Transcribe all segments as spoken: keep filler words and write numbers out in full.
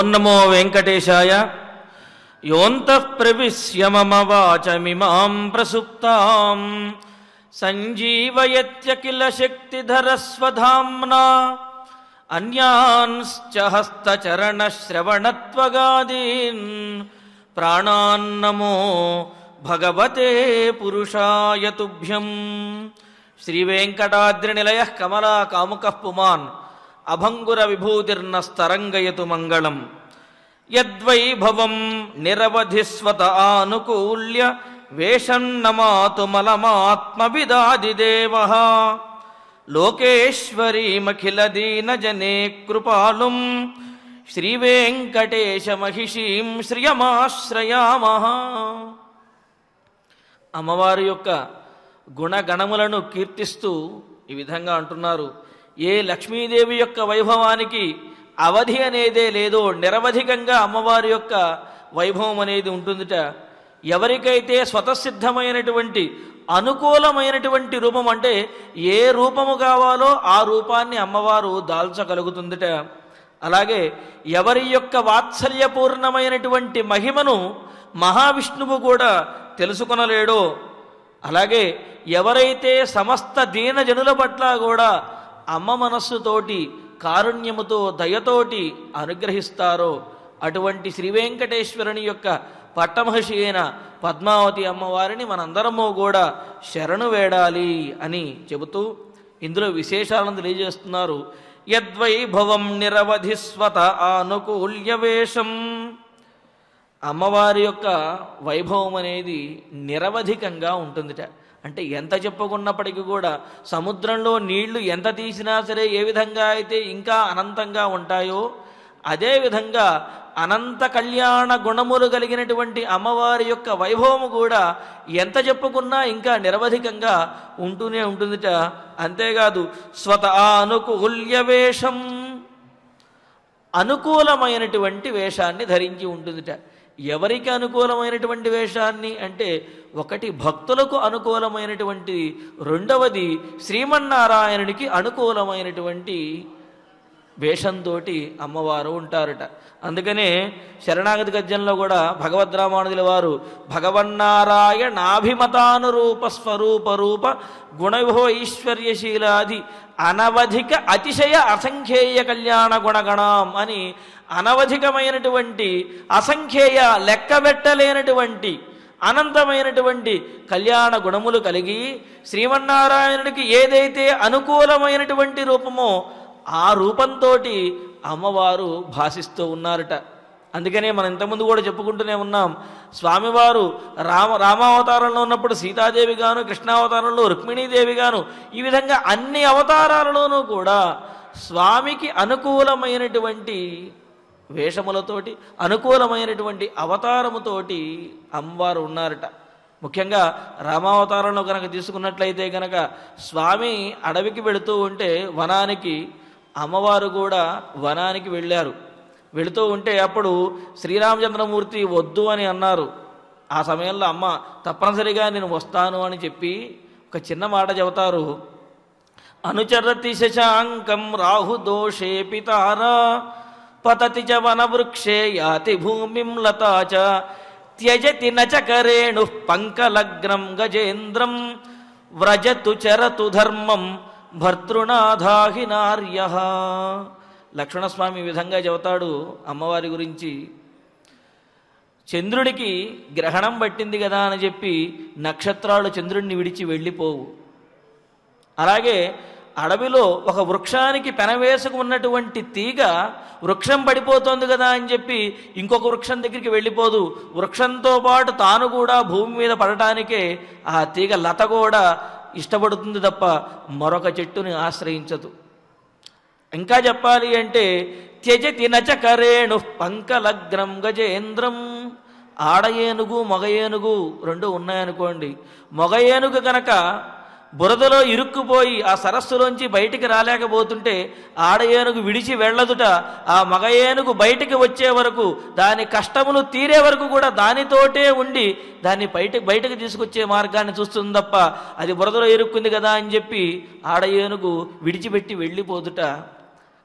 ఓన్నమో వెంకటేశాయ. యోంతః ప్రవిశ్య మమ వాచమిమాం ప్రసుప్తాం సంజీవయత్యఖిల శక్తిధరస్వధామ్నా అన్యాన్శ్చ హస్తచరణశ్రవణత్వగాదీన్ ప్రాణాన్నమో భగవతే పురుషాయ తుభ్యం. శ్రీవేంకటాద్రినిలయః కమలా కాముకః పుమాన్ అభంగుర విభూతిర్నస్తరంగయతు మంగళం. యద్వైభవం నిరవధిస్వత ఆనుకూల్య వేషన్నమాతు మలమాత్మవిదాదిదేవః లోకేశ్వరీమఖిల దీనజనే కృపాలుం శ్రీవేంకటేశమహిషీం శ్రియమాశ్రయామః. అమ్మవారి యొక్క గుణగణములను కీర్తిస్తూ ఈ విధంగా అంటున్నారు. ఏ లక్ష్మీదేవి యొక్క వైభవానికి అవధి అనేదే లేదో నిరవధికంగా అమ్మవారి యొక్క వైభవం అనేది ఉంటుందిట. ఎవరికైతే స్వతసిద్ధమైనటువంటి అనుకూలమైనటువంటి రూపం అంటే ఏ రూపము కావాలో ఆ రూపాన్ని అమ్మవారు దాల్చగలుగుతుందిట. అలాగే ఎవరి యొక్క వాత్సల్యపూర్ణమైనటువంటి మహిమను మహావిష్ణువు కూడా తెలుసుకొనలేడో, అలాగే ఎవరైతే సమస్త దీనజనుల పట్ల కూడా అమ్మ మనస్సుతోటి కారుణ్యముతో దయతోటి అనుగ్రహిస్తారో అటువంటి శ్రీవేంకటేశ్వరుని యొక్క పట్టమహర్షి అయిన పద్మావతి అమ్మవారిని మనందరము కూడా శరణు వేడాలి అని చెబుతూ ఇందులో విశేషాలను తెలియజేస్తున్నారు. యద్వైభవం నిరవధిస్వత ఆనుకూల్యవేషం. అమ్మవారి యొక్క వైభవం అనేది నిరవధికంగా ఉంటుందిట. అంటే ఎంత చెప్పుకున్నప్పటికీ కూడా సముద్రంలో నీళ్లు ఎంత తీసినా సరే ఏ విధంగా అయితే ఇంకా అనంతంగా ఉంటాయో అదేవిధంగా అనంత కళ్యాణ గుణములు కలిగినటువంటి అమ్మవారి యొక్క వైభవము కూడా ఎంత చెప్పుకున్నా ఇంకా నిరవధికంగా ఉంటూనే ఉంటుందిట. అంతేకాదు స్వత అనుకూల్య వేషం, అనుకూలమైనటువంటి వేషాన్ని ధరించి ఉంటుందిట. ఎవరికి అనుకూలమైనటువంటి వేషాన్ని అంటే ఒకటి భక్తులకు అనుకూలమైనటువంటి, రెండవది శ్రీమన్నారాయణునికి అనుకూలమైనటువంటి వేషంతో అమ్మవారు ఉంటారట. అందుకనే శరణాగతి గద్యంలో కూడా భగవద్రామానుజుల వారు భగవన్నారాయణాభిమతానురూప స్వరూప రూప గుణవిభవ ఐశ్వర్యశీలాది అనవధిక అతిశయ అసంఖ్యేయ కళ్యాణ గుణగణం అని అనవధికమైనటువంటి అసంఖ్యేయ లెక్కబెట్టలేనటువంటి అనంతమైనటువంటి కళ్యాణ గుణములు కలిగి శ్రీమన్నారాయణుడికి ఏదైతే అనుకూలమైనటువంటి రూపమో ఆ రూపంతో అమ్మవారు భాషిస్తూ ఉన్నారట. అందుకనే మనం ఇంతకుముందు కూడా చెప్పుకుంటూనే ఉన్నాం, స్వామివారు రామ రామావతారంలో ఉన్నప్పుడు సీతాదేవి గాను, కృష్ణావతారంలో రుక్మిణీదేవి గాను, ఈ విధంగా అన్ని అవతారాలలోనూ కూడా స్వామికి అనుకూలమైనటువంటి వేషములతోటి అనుకూలమైనటువంటి అవతారముతోటి అమ్మవారు ఉన్నారట. ముఖ్యంగా రామావతారంలో కనుక తీసుకున్నట్లయితే కనుక స్వామి అడవికి వెళుతూ ఉంటే వనానికి, అమ్మవారు కూడా వనానికి వెళ్ళారు. వెళుతూ ఉంటే అప్పుడు శ్రీరామచంద్రమూర్తి వద్దు అని అన్నారు. ఆ సమయంలో అమ్మ తప్పనిసరిగా నేను వస్తాను అని చెప్పి ఒక చిన్న మాట చెబుతారు. అనుచరతి శశాంకం రాహుదోషే పితారా పతతి చ వనవృక్షే యాతి భూమిం లతా చ త్యజతి నచకరేణు పంకలగ్నం గజేంద్రం వ్రజతు చరతు ధర్మం భర్తృనాథాహి నార్య. లక్ష్మణస్వామి ఈ విధంగా చెబుతాడు అమ్మవారి గురించి. చంద్రుడికి గ్రహణం పట్టింది కదా అని చెప్పి నక్షత్రాలు చంద్రుడిని విడిచి వెళ్ళిపోవు. అలాగే అడవిలో ఒక వృక్షానికి పెనవేసుకు ఉన్నటువంటి తీగ వృక్షం పడిపోతుంది కదా అని చెప్పి ఇంకొక వృక్షం దగ్గరికి వెళ్ళిపోదు. వృక్షంతో పాటు తాను కూడా భూమి మీద పడటానికే ఆ తీగ లత కూడా ఇష్టపడుతుంది తప్ప మరొక చెట్టుని ఆశ్రయించదు. ఇంకా చెప్పాలి అంటే త్యజతి నచకరేణు పంకలగ్నం గజేంద్రం. ఆడ ఏనుగు మగ ఏనుగు రెండు ఉన్నాయనుకోండి, మగ ఏనుగు కనుక బురదలో ఇరుక్కుపోయి ఆ సరస్సులోంచి బయటికి రాలేకపోతుంటే ఆడ ఏనుగు విడిచి వెళ్ళదుట. ఆ మగ ఏనుగు బయటికి వచ్చే వరకు, దాని కష్టములు తీరే వరకు కూడా దానితోటే ఉండి దాన్ని బయట బయటకు తీసుకొచ్చే మార్గాన్ని చూస్తుంది తప్ప అది బురదలో ఇరుక్కుంది కదా అని చెప్పి ఆడ ఏనుగు విడిచిపెట్టి వెళ్ళిపోదుట.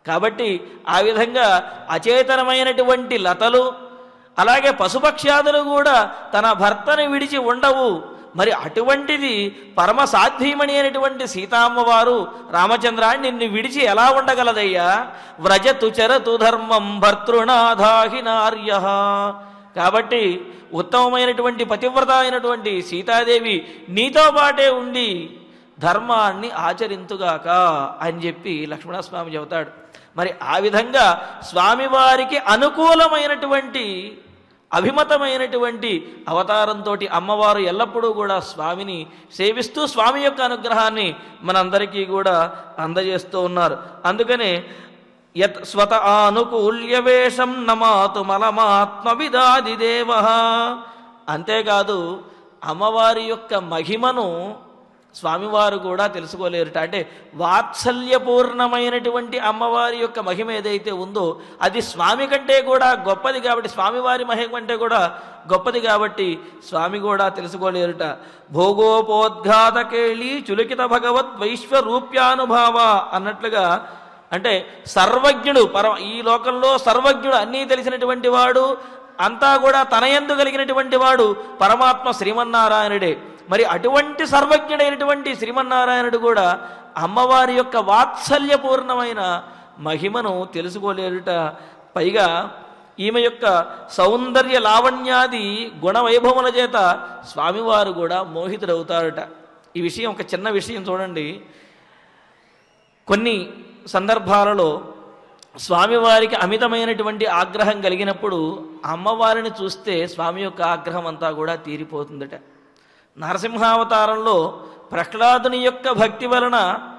కాబట్టి ఆ విధంగా అచేతనమైనటువంటి లతలు అలాగే పశుపక్ష్యాదులు కూడా తన భర్తను విడిచి ఉండవు. మరి అటువంటిది పరమసాధ్వీమణి అయినటువంటి సీతామ్మవారు రామచంద్ర నిన్ను విడిచి ఎలా ఉండగలదయ్యా? వ్రజతు చరతు ధర్మం భర్తృనాథాహి నార్య. కాబట్టి ఉత్తమమైనటువంటి పతివ్రత అయినటువంటి సీతాదేవి నీతో పాటే ఉండి ధర్మాన్ని ఆచరింతుగాక అని చెప్పి లక్ష్మణస్వామి చెబుతాడు. మరి ఆ విధంగా స్వామివారికి అనుకూలమైనటువంటి అభిమతమైనటువంటి అవతారంతో అమ్మవారు ఎల్లప్పుడూ కూడా స్వామిని సేవిస్తూ స్వామి యొక్క అనుగ్రహాన్ని మనందరికీ కూడా అందజేస్తూ ఉన్నారు. అందుకనే యత్ స్వత ఆనుకూల్యవేషం నమాతు మలమాత్మవిదాది దేవ. అంతేకాదు అమ్మవారి యొక్క మహిమను స్వామివారు కూడా తెలుసుకోలేరుట. అంటే వాత్సల్యపూర్ణమైనటువంటి అమ్మవారి యొక్క మహిమ ఏదైతే ఉందో అది స్వామి కంటే కూడా గొప్పది కాబట్టి, స్వామివారి మహిమ కంటే కూడా గొప్పది కాబట్టి స్వామి కూడా తెలుసుకోలేరుట. భోగోపోద్ఘాతకేళి చులికిత భగవద్ వైశ్వరూప్యానుభావ అన్నట్లుగా, అంటే సర్వజ్ఞుడు పర ఈ లోకంలో సర్వజ్ఞుడు అన్నీ తెలిసినటువంటి వాడు, అంతా కూడా తనయందు కలిగినటువంటి వాడు పరమాత్మ శ్రీమన్నారాయణుడే. మరి అటువంటి సర్వజ్ఞుడైనటువంటి శ్రీమన్నారాయణుడు కూడా అమ్మవారి యొక్క వాత్సల్యపూర్ణమైన మహిమను తెలుసుకోలేరుట. పైగా ఈమె యొక్క సౌందర్య లావణ్యాది గుణవైభవముల చేత స్వామివారు కూడా మోహితుడవుతారట. ఈ విషయం ఒక చిన్న విషయం చూడండి. కొన్ని సందర్భాలలో స్వామివారికి అమితమైనటువంటి ఆగ్రహం కలిగినప్పుడు అమ్మవారిని చూస్తే స్వామి యొక్క ఆగ్రహం అంతా కూడా తీరిపోతుందట. నరసింహావతారంలో ప్రహ్లాదుని యొక్క భక్తి వలన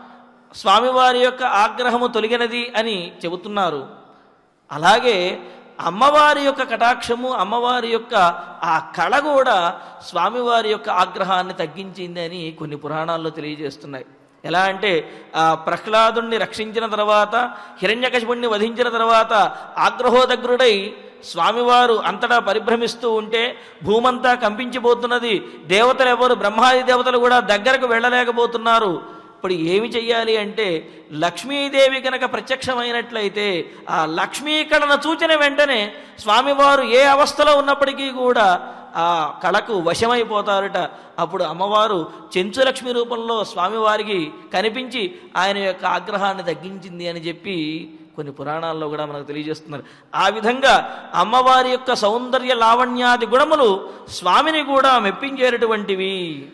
స్వామివారి యొక్క ఆగ్రహము తొలగినది అని చెబుతున్నారు. అలాగే అమ్మవారి యొక్క కటాక్షము, అమ్మవారి యొక్క ఆ కళ కూడా స్వామివారి యొక్క ఆగ్రహాన్ని తగ్గించింది అని కొన్ని పురాణాల్లో తెలియజేస్తున్నాయి. ఎలా అంటే ఆ ప్రహ్లాదుణ్ణి రక్షించిన తర్వాత, హిరణ్యకశిపుణ్ణి వధించిన తర్వాత ఆగ్రహోదగ్రుడై స్వామివారు అంతటా పరిభ్రమిస్తూ ఉంటే భూమంతా కంపించిపోతున్నది. దేవతలు ఎవరు, బ్రహ్మాది దేవతలు కూడా దగ్గరకు వెళ్ళలేకపోతున్నారు. ఇప్పుడు ఏమి చెయ్యాలి అంటే లక్ష్మీదేవి కనుక ప్రత్యక్షమైనట్లయితే ఆ లక్ష్మీ కళను చూచిన వెంటనే స్వామివారు ఏ అవస్థలో ఉన్నప్పటికీ కూడా ఆ కళకు వశమైపోతారట. అప్పుడు అమ్మవారు చెంచులక్ష్మి రూపంలో స్వామివారికి కనిపించి ఆయన యొక్క ఆగ్రహాన్ని తగ్గించింది అని చెప్పి కొన్ని పురాణాల్లో కూడా మనకు తెలియజేస్తున్నారు. ఆ విధంగా అమ్మవారి యొక్క సౌందర్య లావణ్యాది గుణములు స్వామిని కూడా మెప్పించేటటువంటివి.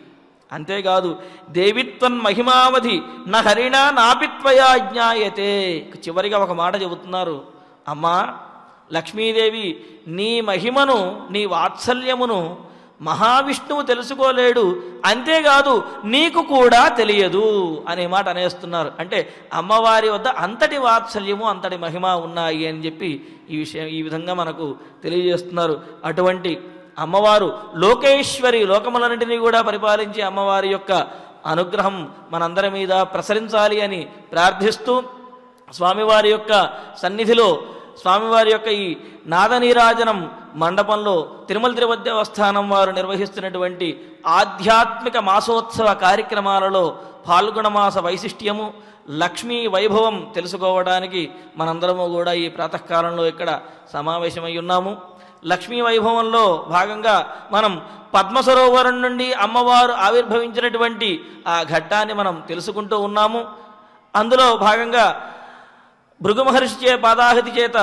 అంతేకాదు దేవిత్వన్ మహిమావధి నా హరిణా నాపిత్వయా జ్ఞాయతే. చివరిగా ఒక మాట చెబుతున్నారు. అమ్మా లక్ష్మీదేవి, నీ మహిమను, నీ వాత్సల్యమును మహావిష్ణువు తెలుసుకోలేడు, అంతేకాదు నీకు కూడా తెలియదు అనే మాట అనేస్తున్నారు. అంటే అమ్మవారి వద్ద అంతటి వాత్సల్యము, అంతటి మహిమ ఉన్నాయి అని చెప్పి ఈ విషయం ఈ విధంగా మనకు తెలియజేస్తున్నారు. అటువంటి అమ్మవారు లోకేశ్వరి, లోకములన్నింటినీ కూడా పరిపాలించే అమ్మవారి యొక్క అనుగ్రహం మనందరి మీద ప్రసరించాలి అని ప్రార్థిస్తూ స్వామివారి యొక్క సన్నిధిలో స్వామివారి యొక్క ఈ నాదనీరాజనం మండపంలో తిరుమల తిరుపతి దేవస్థానం వారు నిర్వహిస్తున్నటువంటి ఆధ్యాత్మిక మాసోత్సవ కార్యక్రమాలలో పాల్గొన మాస వైశిష్ట్యము, లక్ష్మీ వైభవం తెలుసుకోవడానికి మనందరము కూడా ఈ ప్రాతకాలంలో ఇక్కడ సమావేశమై ఉన్నాము. లక్ష్మీ వైభవంలో భాగంగా మనం పద్మసరోవరం నుండి అమ్మవారు ఆవిర్భవించినటువంటి ఆ ఘట్టాన్ని మనం తెలుసుకుంటూ ఉన్నాము. అందులో భాగంగా భృగు మహర్షి చే పాదాహతి చేత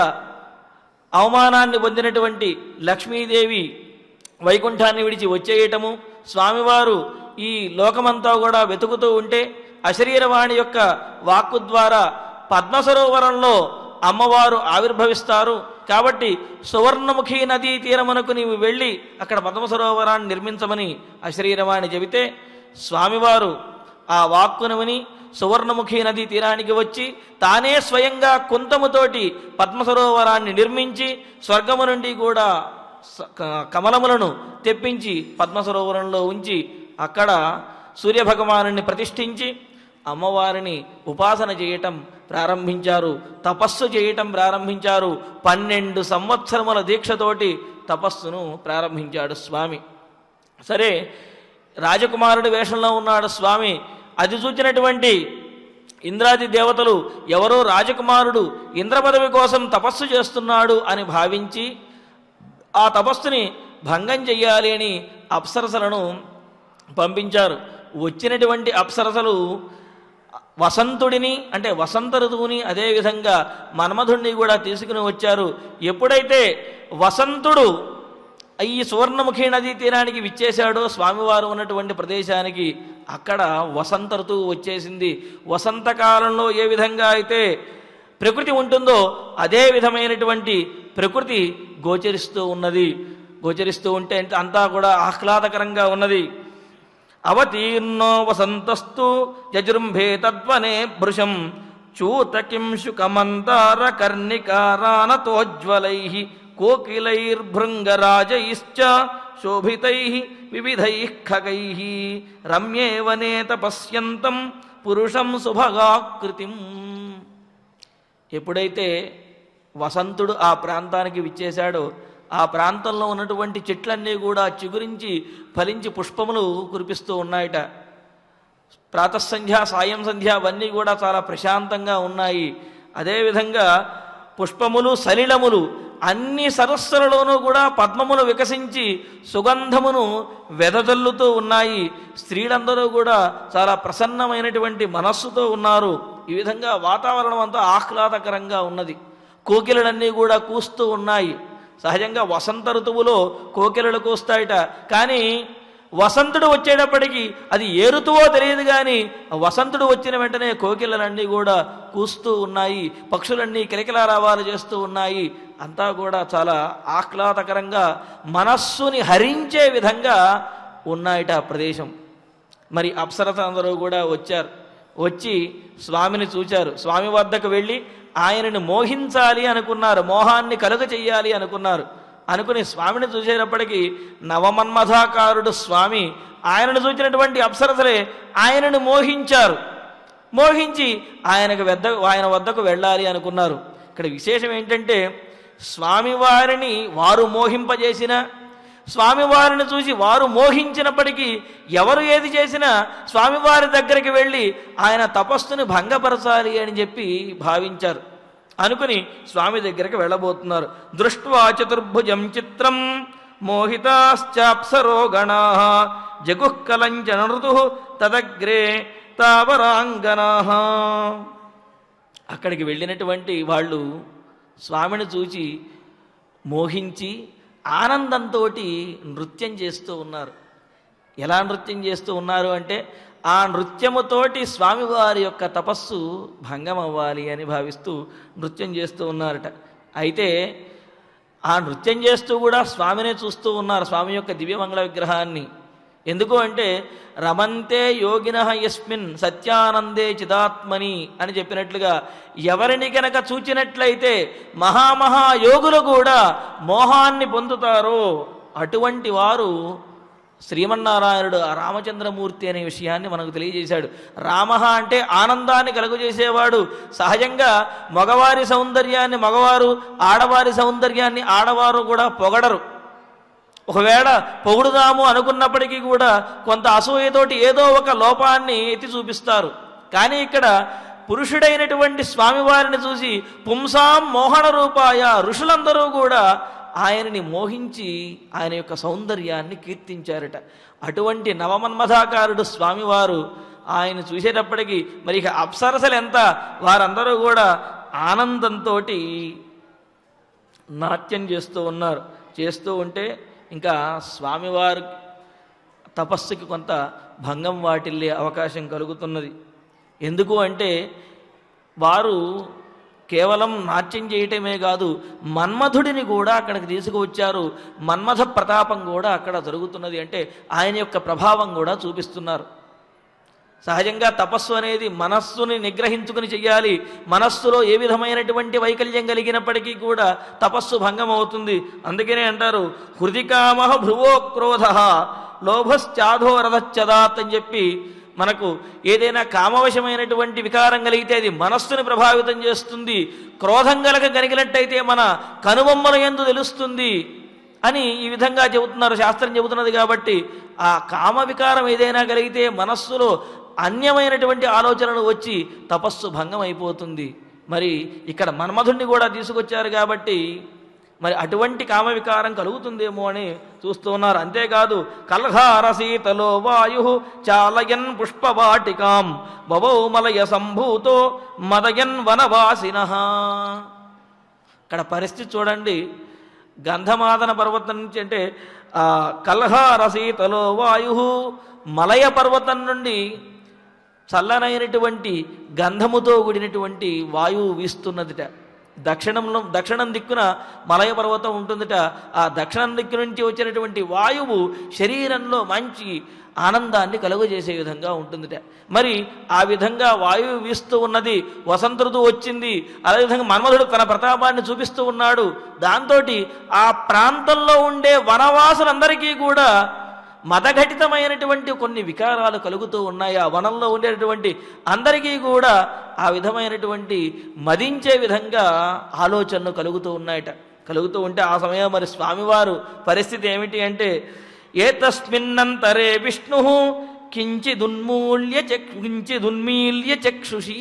అవమానాన్ని పొందినటువంటి లక్ష్మీదేవి వైకుంఠాన్ని విడిచి వచ్చేయటము, స్వామివారు ఈ లోకమంతా కూడా వెతుకుతూ ఉంటే అశరీరవాణి యొక్క వాక్కు ద్వారా పద్మసరోవరంలో అమ్మవారు ఆవిర్భవిస్తారు. కాబట్టి సువర్ణముఖి నదీ తీరమునకు నీవు వెళ్ళి అక్కడ పద్మసరోవరాన్ని నిర్మించమని అశరీరవాణి చెబితే స్వామివారు ఆ వాక్కును విని సువర్ణముఖి నదీ తీరానికి వచ్చి తానే స్వయంగా కుంతముతోటి పద్మసరోవరాన్ని నిర్మించి స్వర్గము నుండి కూడా కమలములను తెప్పించి పద్మసరోవరంలో ఉంచి అక్కడ సూర్యభగవాను ప్రతిష్ఠించి అమ్మవారిని ఉపాసన చేయటం ప్రారంభించారు, తపస్సు చేయటం ప్రారంభించారు. పన్నెండు సంవత్సరముల దీక్షతోటి తపస్సును ప్రారంభించాడు స్వామి. సరే, రాజకుమారుడి వేషంలో ఉన్నాడు స్వామి. అది చూచినటువంటి ఇంద్రాది దేవతలు ఎవరో రాజకుమారుడు ఇంద్ర పదవి కోసం తపస్సు చేస్తున్నాడు అని భావించి ఆ తపస్సుని భంగం చెయ్యాలి అని అప్సరసలను పంపించారు. వచ్చినటువంటి అప్సరసలు వసంతుడిని అంటే వసంత ఋతువుని అదేవిధంగా మన్మధుడిని కూడా తీసుకుని వచ్చారు. ఎప్పుడైతే వసంతుడు ఈ సువర్ణముఖి నదీ తీరానికి విచ్చేశాడో స్వామివారు ఉన్నటువంటి ప్రదేశానికి, అక్కడ వసంత ఋతువు వచ్చేసింది. వసంతకాలంలో ఏ విధంగా అయితే ప్రకృతి ఉంటుందో అదే విధమైనటువంటి ప్రకృతి గోచరిస్తూ ఉన్నది. గోచరిస్తూ ఉంటే అంతా కూడా ఆహ్లాదకరంగా ఉన్నది. అవతీర్ణో వసంతస్తు యజృంభే తద్వనే భృశం చూతకింశుకమందార కర్ణికారానతోజ్వలై కోకిలైర్భృంగరాజైశ్చ శోభితై వివిధై ఖగై రమ్యే వనే తపస్యంతం పురుషం సుభగాకృతిం. ఎప్పుడైతే వసంతుడు ఆ ప్రాంతానికి విచ్చేశాడో ఆ ప్రాంతంలో ఉన్నటువంటి చెట్లన్నీ కూడా చిగురించి ఫలించి పుష్పములు కురిపిస్తూ ఉన్నాయట. ప్రాతఃసంధ్య సాయం సంధ్య అవన్నీ కూడా చాలా ప్రశాంతంగా ఉన్నాయి. అదేవిధంగా పుష్పములు సలిలములు అన్ని సరస్సులలోనూ కూడా పద్మములు వికసించి సుగంధమును వెదజల్లుతూ ఉన్నాయి. స్త్రీలందరూ కూడా చాలా ప్రసన్నమైనటువంటి మనస్సుతో ఉన్నారు. ఈ విధంగా వాతావరణం అంతా ఆహ్లాదకరంగా ఉన్నది. కోకిలలన్నీ కూడా కూస్తూ ఉన్నాయి. సహజంగా వసంత ఋతువులో కోకిలలు కూస్తాయట, కానీ వసంతుడు వచ్చేటప్పటికి అది ఏ ఋతువో తెలియదు, కానీ వసంతుడు వచ్చిన వెంటనే కోకిలలన్నీ కూడా కూస్తూ ఉన్నాయి, పక్షులన్నీ కిలకిలారావాలు చేస్తూ ఉన్నాయి. అంతా కూడా చాలా ఆహ్లాదకరంగా మనస్సుని హరించే విధంగా ఉన్నాయట ఆ ప్రదేశం. మరి అప్సరస అందరూ కూడా వచ్చారు. వచ్చి స్వామిని చూచారు. స్వామి వద్దకు వెళ్ళి ఆయనని మోహించాలి అనుకున్నారు, మోహాన్ని కలుగ చెయ్యాలి అనుకున్నారు. అనుకుని స్వామిని చూసేటప్పటికీ నవమన్మథాకారుడు స్వామి, ఆయనను చూచినటువంటి అప్సరసలే ఆయనను మోహించారు. మోహించి ఆయనకు వద్ద ఆయన వద్దకు వెళ్ళాలి అనుకున్నారు. ఇక్కడ విశేషం ఏంటంటే స్వామివారిని వారు మోహింపజేసిన, స్వామివారిని చూసి వారు మోహించినప్పటికీ ఎవరు ఏది చేసినా స్వామివారి దగ్గరికి వెళ్ళి ఆయన తపస్సుని భంగపరచాలి అని చెప్పి భావించారు. అనుకుని స్వామి దగ్గరికి వెళ్ళబోతున్నారు. దృష్ట్వా చతుర్భుజం చిత్రం మోహితాశ్చాప్సరో గణాః జగుఃకలంచన ఋతుః తదగ్రే తావరాంగనాః. అక్కడికి వెళ్ళినటువంటి వాళ్ళు స్వామిని చూచి మోహించి ఆనందంతో నృత్యం చేస్తూ ఉన్నారు. ఎలా నృత్యం చేస్తూ ఉన్నారు అంటే ఆ నృత్యముతోటి స్వామివారి యొక్క తపస్సు భంగం అవ్వాలి అని భావిస్తూ నృత్యం చేస్తూ ఉన్నారట. అయితే ఆ నృత్యం చేస్తూ కూడా స్వామినే చూస్తూ ఉన్నారు, స్వామి యొక్క దివ్యమంగళ విగ్రహాన్ని. ఎందుకు అంటే రమంతే యోగినః యస్మిన్ సత్యానందే చిదాత్మని అని చెప్పినట్లుగా ఎవరిని కనుక చూచినట్లయితే మహామహాయోగులు కూడా మోహాన్ని పొందుతారో అటువంటి వారు శ్రీమన్నారాయణుడు ఆ రామచంద్రమూర్తి అనే విషయాన్ని మనకు తెలియజేశాడు. రామ అంటే ఆనందాన్ని కలుగజేసేవాడు. సహజంగా మగవారి సౌందర్యాన్ని మగవారు, ఆడవారి సౌందర్యాన్ని ఆడవారు కూడా పొగడరు. ఒకవేళ పొగుడుదాము అనుకున్నప్పటికీ కూడా కొంత అసూయతోటి ఏదో ఒక లోపాన్ని ఎత్తి చూపిస్తారు. కానీ ఇక్కడ పురుషుడైనటువంటి స్వామివారిని చూసి పుంసాం మోహన రూపాయ ఋషులందరూ కూడా ఆయనని మోహించి ఆయన యొక్క సౌందర్యాన్ని కీర్తించారట. అటువంటి నవమన్మథాకారుడు స్వామివారు ఆయన చూసేటప్పటికీ మరి ఇక అప్సరసలు ఎంత, వారందరూ కూడా ఆనందంతో నాట్యం చేస్తూ ఉన్నారు. చేస్తూ ఉంటే ఇంకా స్వామివారి తపస్సుకి కొంత భంగం వాటిల్లే అవకాశం కలుగుతున్నది. ఎందుకు అంటే వారు కేవలం నాట్యం చేయటమే కాదు, మన్మధుడిని కూడా అక్కడికి తీసుకువచ్చారు. మన్మథ ప్రతాపం కూడా అక్కడ జరుగుతున్నది. అంటే ఆయన యొక్క ప్రభావం కూడా చూపిస్తున్నారు. సహజంగా తపస్సు అనేది మనస్సుని నిగ్రహించుకుని చెయ్యాలి. మనస్సులో ఏ విధమైనటువంటి వైకల్యం కలిగినప్పటికీ కూడా తపస్సు భంగం అవుతుంది. అందుకనే అంటారు హృదికామః భ్రువో క్రోధః లోభశ్చాధోరథశ్చదాత్ అని చెప్పి మనకు ఏదైనా కామవశమైనటువంటి వికారం కలిగితే అది మనస్సుని ప్రభావితం చేస్తుంది. క్రోధం కనుక కలిగినట్టయితే మన కనుబొమ్మల యందు తెలుస్తుంది అని ఈ విధంగా చెబుతున్నారు, శాస్త్రం చెబుతున్నది. కాబట్టి ఆ కామ వికారం ఏదైనా కలిగితే మనస్సులో అన్యమైనటువంటి ఆలోచనలు వచ్చి తపస్సు భంగం అయిపోతుంది. మరి ఇక్కడ మన్మధుణ్ణి కూడా తీసుకొచ్చారు కాబట్టి మరి అటువంటి కామ వికారం కలుగుతుందేమో అని చూస్తూ ఉన్నారు. అంతేకాదు కల్హారసీతలో వాయు చాలయన్ పుష్పవాటికాం భవౌమలయ సంభూతో మదయన్ వనవాసినః. ఇక్కడ పరిస్థితి చూడండి. గంధమాదన పర్వతం నుంచి అంటే ఆ కల్హారసీతలో వాయు మలయ పర్వతం నుండి చల్లనైనటువంటి గంధముతో కూడినటువంటి వాయువు వీస్తున్నదిట. దక్షిణంలో దక్షిణం దిక్కున మలయ పర్వతం ఉంటుందిట. ఆ దక్షిణం దిక్కు నుంచి వచ్చినటువంటి వాయువు శరీరంలో మంచి ఆనందాన్ని కలుగజేసే విధంగా ఉంటుందిట. మరి ఆ విధంగా వాయువు వీస్తూ ఉన్నది. వసంత ఋతువు వచ్చింది. అదేవిధంగా మన్మధుడు తన ప్రతాపాన్ని చూపిస్తూ ఉన్నాడు. దాంతో ఆ ప్రాంతంలో ఉండే వనవాసులందరికీ కూడా మదఘటితమైనటువంటి కొన్ని వికారాలు కలుగుతూ ఉన్నాయి. ఆ వనంలో ఉండేటటువంటి అందరికీ కూడా ఆ విధమైనటువంటి మదించే విధంగా ఆలోచనలు కలుగుతూ ఉన్నాయట. కలుగుతూ ఉంటే ఆ సమయం మరి స్వామివారు పరిస్థితి ఏమిటి అంటే ఏతస్మిన్నంతరే విష్ణు కించిదున్మూల్య కించిదున్మీల్య చక్షుషి.